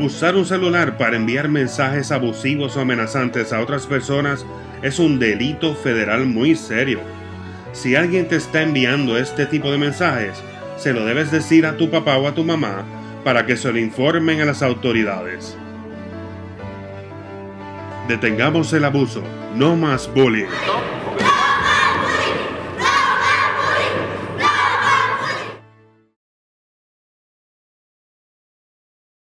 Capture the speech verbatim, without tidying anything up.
Usar un celular para enviar mensajes abusivos o amenazantes a otras personas es un delito federal muy serio. Si alguien te está enviando este tipo de mensajes, se lo debes decir a tu papá o a tu mamá para que se lo informen a las autoridades. Detengamos el abuso, no más bullying.